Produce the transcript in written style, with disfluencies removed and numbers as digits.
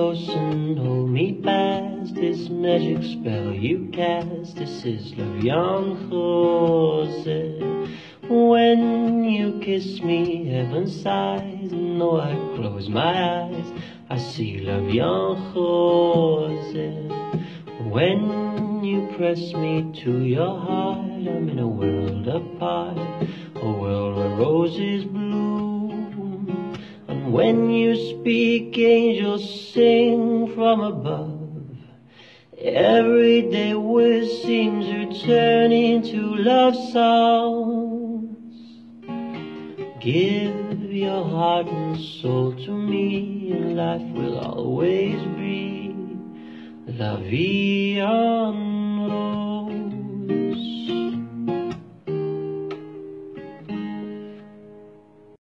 close and hold me fast. This magic spell you cast, this is L'Avion Rose. When you kiss me, heaven sighs, and though I close my eyes, I see L'Avion Rose. When you press me to your heart, I'm in a world apart, a world where roses bloom. And when you speak, angels sing from above. Everyday words seem to turn into love songs. Give your heart and soul to me, and life will always be La vie en